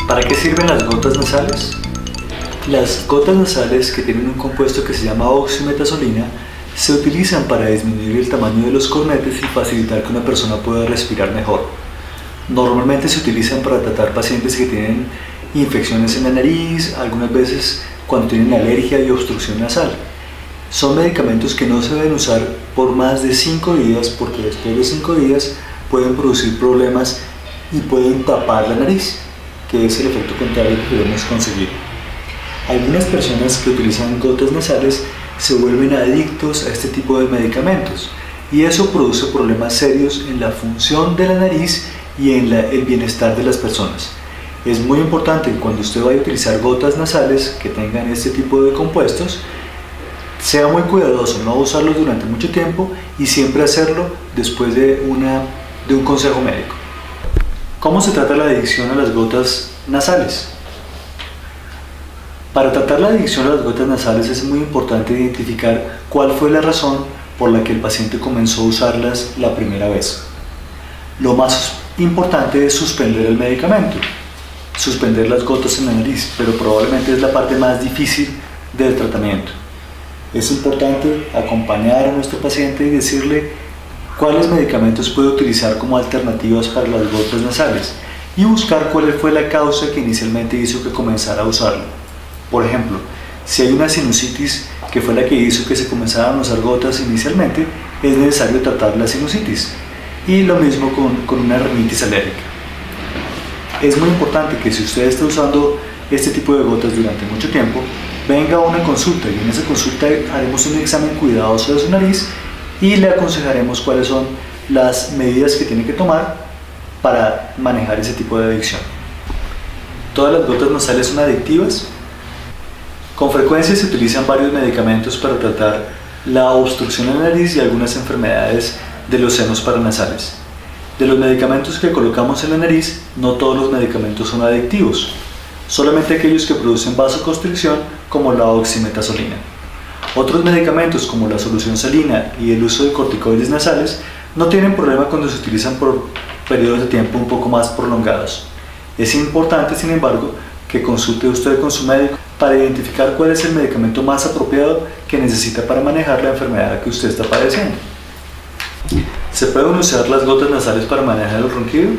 ¿Para qué sirven las gotas nasales? Las gotas nasales, que tienen un compuesto que se llama oximetazolina, se utilizan para disminuir el tamaño de los cornetes y facilitar que una persona pueda respirar mejor. Normalmente se utilizan para tratar pacientes que tienen infecciones en la nariz, algunas veces cuando tienen alergia y obstrucción nasal. Son medicamentos que no se deben usar por más de 5 días porque después de 5 días pueden producir problemas y pueden tapar la nariz, que es el efecto contrario que queremos conseguir. Algunas personas que utilizan gotas nasales se vuelven adictos a este tipo de medicamentos y eso produce problemas serios en la función de la nariz y en el bienestar de las personas. Es muy importante que cuando usted vaya a utilizar gotas nasales que tengan este tipo de compuestos, sea muy cuidadoso, no usarlos durante mucho tiempo y siempre hacerlo después de un consejo médico. ¿Cómo se trata la adicción a las gotas nasales? Para tratar la adicción a las gotas nasales es muy importante identificar cuál fue la razón por la que el paciente comenzó a usarlas la primera vez. Lo más importante es suspender el medicamento, suspender las gotas en la nariz, pero probablemente es la parte más difícil del tratamiento. Es importante acompañar a nuestro paciente y decirle cuáles medicamentos puede utilizar como alternativas para las gotas nasales y buscar cuál fue la causa que inicialmente hizo que comenzara a usarlo. Por ejemplo, si hay una sinusitis que fue la que hizo que se comenzaran a usar gotas inicialmente, es necesario tratar la sinusitis. Y lo mismo con una rinitis alérgica. Es muy importante que si usted está usando este tipo de gotas durante mucho tiempo, venga a una consulta y en esa consulta haremos un examen cuidadoso de su nariz y le aconsejaremos cuáles son las medidas que tiene que tomar para manejar ese tipo de adicción. ¿Todas las gotas nasales son adictivas? Con frecuencia se utilizan varios medicamentos para tratar la obstrucción en la nariz y algunas enfermedades de los senos paranasales. De los medicamentos que colocamos en la nariz, no todos los medicamentos son adictivos, solamente aquellos que producen vasoconstricción como la oximetazolina. Otros medicamentos como la solución salina y el uso de corticoides nasales no tienen problema cuando se utilizan por periodos de tiempo un poco más prolongados. Es importante, sin embargo, que consulte usted con su médico para identificar cuál es el medicamento más apropiado que necesita para manejar la enfermedad que usted está padeciendo. ¿Se pueden usar las gotas nasales para manejar el ronquido?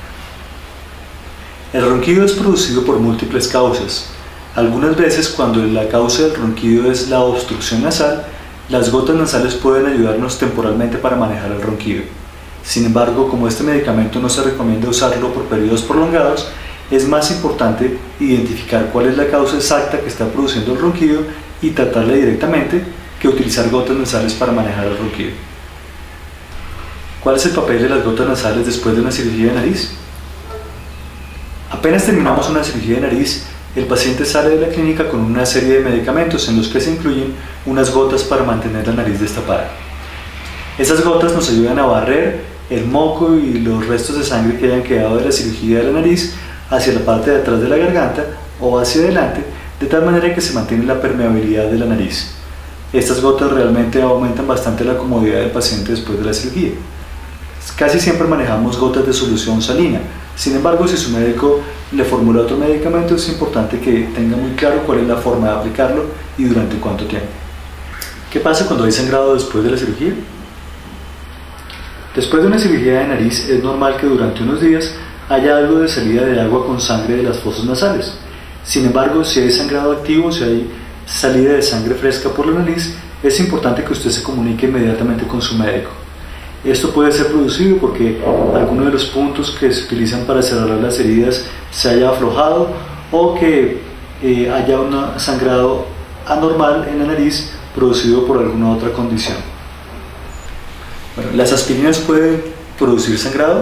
El ronquido es producido por múltiples causas. Algunas veces, cuando la causa del ronquido es la obstrucción nasal, las gotas nasales pueden ayudarnos temporalmente para manejar el ronquido. Sin embargo, como este medicamento no se recomienda usarlo por periodos prolongados, es más importante identificar cuál es la causa exacta que está produciendo el ronquido y tratarla directamente que utilizar gotas nasales para manejar el ronquido. ¿Cuál es el papel de las gotas nasales después de una cirugía de nariz? Apenas terminamos una cirugía de nariz, el paciente sale de la clínica con una serie de medicamentos en los que se incluyen unas gotas para mantener la nariz destapada. Esas gotas nos ayudan a barrer el moco y los restos de sangre que hayan quedado de la cirugía de la nariz hacia la parte de atrás de la garganta o hacia adelante, de tal manera que se mantiene la permeabilidad de la nariz. Estas gotas realmente aumentan bastante la comodidad del paciente después de la cirugía. Casi siempre manejamos gotas de solución salina. Sin embargo, si su médico le formula otro medicamento, es importante que tenga muy claro cuál es la forma de aplicarlo y durante cuánto tiempo. ¿Qué pasa cuando hay sangrado después de la cirugía? Después de una cirugía de nariz es normal que durante unos días haya algo de salida de agua con sangre de las fosas nasales. Sin embargo, si hay sangrado activo, si hay salida de sangre fresca por la nariz, es importante que usted se comunique inmediatamente con su médico. Esto puede ser producido porque alguno de los puntos que se utilizan para cerrar las heridas se haya aflojado o que haya un sangrado anormal en la nariz producido por alguna otra condición. Bueno, ¿las aspirinas pueden producir sangrado?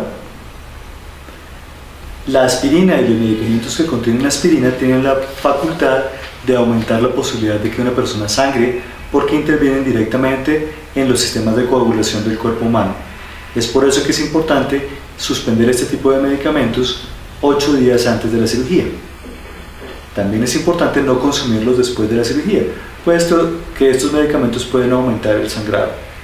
La aspirina y los medicamentos que contienen aspirina tienen la facultad de aumentar la posibilidad de que una persona sangre porque intervienen directamente en los sistemas de coagulación del cuerpo humano. Es por eso que es importante suspender este tipo de medicamentos 8 días antes de la cirugía. También es importante no consumirlos después de la cirugía, puesto que estos medicamentos pueden aumentar el sangrado.